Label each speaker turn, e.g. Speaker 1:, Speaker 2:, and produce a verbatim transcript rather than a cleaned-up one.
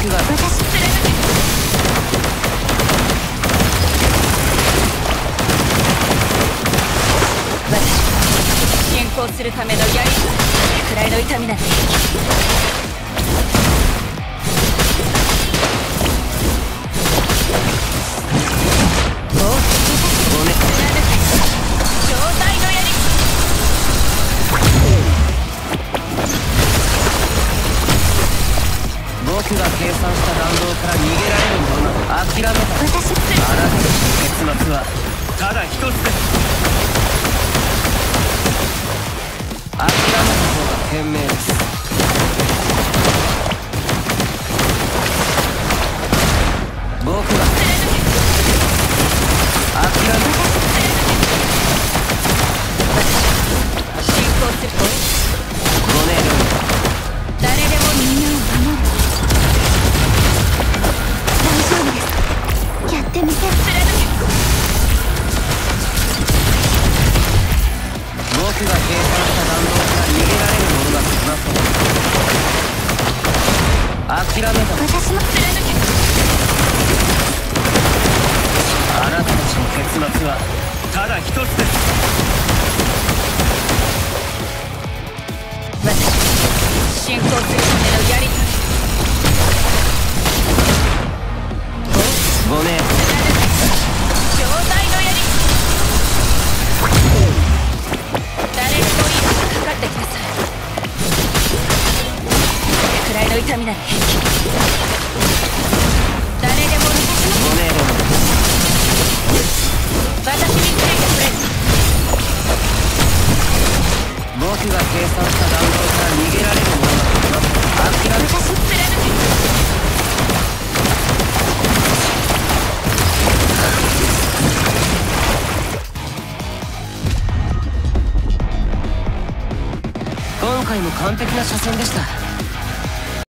Speaker 1: 僕が
Speaker 2: 私貫け。私進行するための槍くらいの痛みなんて
Speaker 1: 僕が計算した弾道から逃げられるものなど諦めた。
Speaker 2: 私
Speaker 1: あなたの結末はただ一つです。諦めた方が賢明です。僕が諦めた。
Speaker 2: 進行すると
Speaker 1: ごねん
Speaker 2: 誰でもみんなを守る。大丈夫です。やってみせる。
Speaker 1: 僕が計算した弾道から逃げられるものが来ますので諦めた。
Speaker 2: 私も貫け。
Speaker 1: あなたたちの結末はただ一つです。
Speaker 2: 私進行するためのやり取り
Speaker 1: ごねん
Speaker 2: 状態のやり誰でもいいからかかってきなさい。これくらいの痛みなら平気。誰でも私の
Speaker 1: ごねん
Speaker 2: 私についてくれ。
Speaker 1: 僕が計算した弾道から逃げられるものが来ます諦めた。
Speaker 2: 私を貫け。
Speaker 1: 今回も完璧な車線でした。